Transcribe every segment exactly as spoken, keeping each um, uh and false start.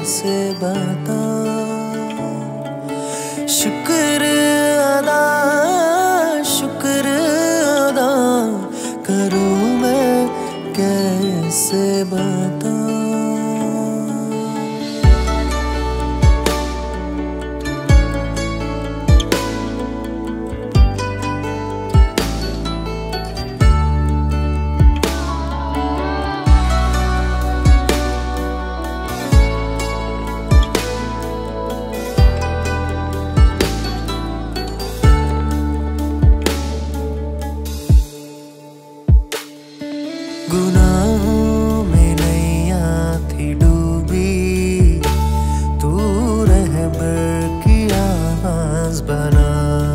कैसे बता, शुक्र अदा शुक्र अदा करूं मैं कैसे बता। गुनाहों में नैया थी डूबी, तू रहबर की आवाज बना,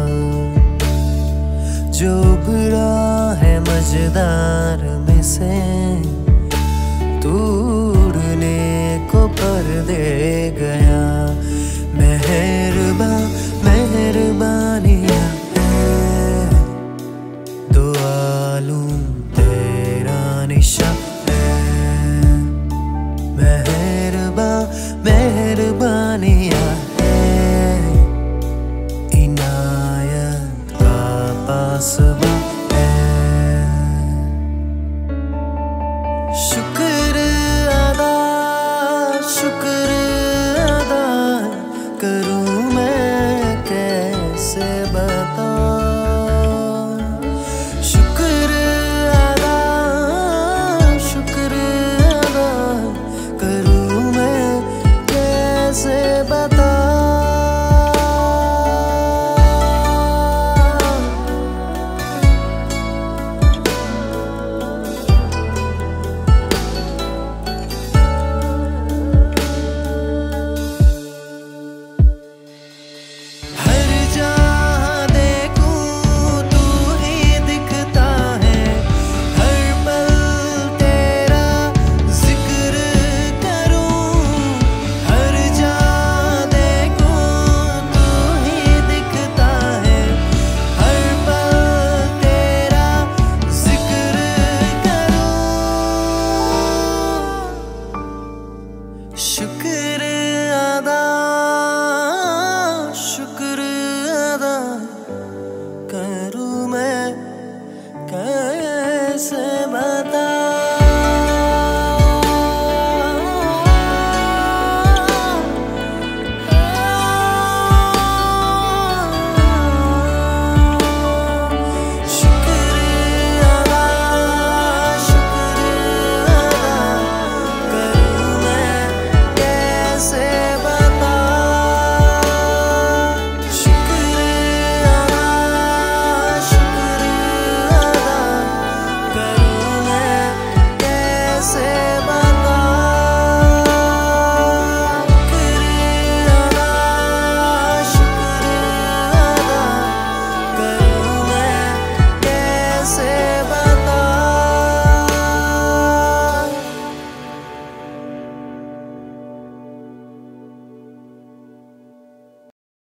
जो बुरा है मजेदार में से तू उड़ने को पर दे गया। मेहरबा मेहरबानियाँ है, दुआ लूं मेहरबा मेहरबानियाँ है, इनायत का पासबा है। शुक्र अदा शुक्र अदा करूं मैं कैसे बता, शुक्र